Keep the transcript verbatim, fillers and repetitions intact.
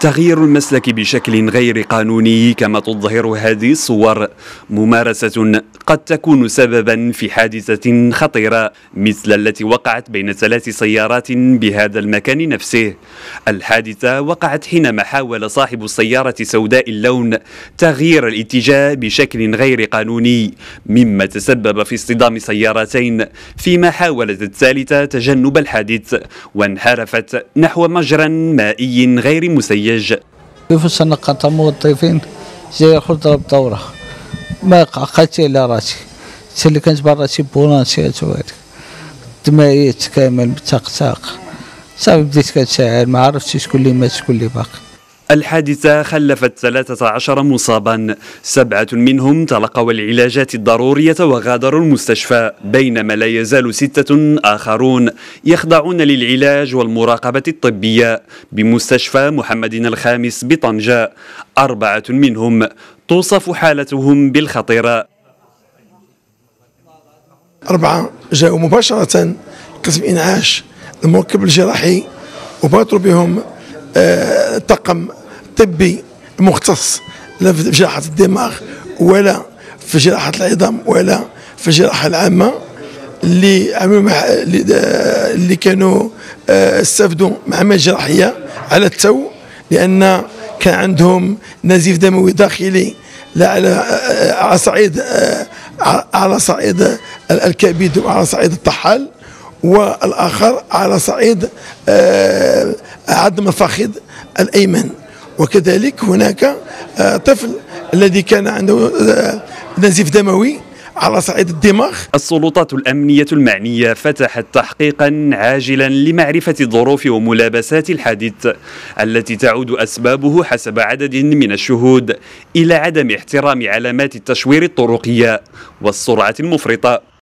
تغيير المسلك بشكل غير قانوني كما تظهر هذه الصور ممارسة قد تكون سببا في حادثة خطيرة مثل التي وقعت بين ثلاث سيارات بهذا المكان نفسه. الحادثة وقعت حينما حاول صاحب السيارة سوداء اللون تغيير الاتجاه بشكل غير قانوني، مما تسبب في اصطدام سيارتين، فيما حاولت الثالثة تجنب الحادث وانحرفت نحو مجرى مائي غير مسيج. في السنقة موظفين زي خضرة بدورة ما قعدت إلى راسي اللي كانت براسي بونانسيات وهذيك دمايت كامل متساق صافي بديت كنساعد ما عرفتش شكون اللي مات شكون اللي باقي. الحادثة خلفت ثلاثة عشر مصابا، سبعة منهم تلقوا العلاجات الضرورية وغادروا المستشفى، بينما لا يزال ستة آخرون يخضعون للعلاج والمراقبة الطبية بمستشفى محمد الخامس بطنجة. أربعة منهم توصف حالتهم بالخطيرة. أربعة جاءوا مباشرة قسم إنعاش المركب الجراحي وباطروا بهم آه طاقم طبي مختص لا في جراحة الدماغ ولا في جراحة العظام ولا في الجراحة العامة، اللي عملوا اللي كانوا استفدوا معامل جراحية على التو، لأن كان عندهم نزيف دموي داخلي لا على على صعيد على صعيد الكبد وعلى صعيد الطحال، والآخر على صعيد عظم الفخذ الأيمن. وكذلك هناك طفل الذي كان عنده نزيف دموي على صعيد الدماغ. السلطات الأمنية المعنية فتحت تحقيقا عاجلا لمعرفة ظروف وملابسات الحادث التي تعود أسبابه حسب عدد من الشهود إلى عدم احترام علامات التشوير الطرقية والسرعة المفرطة.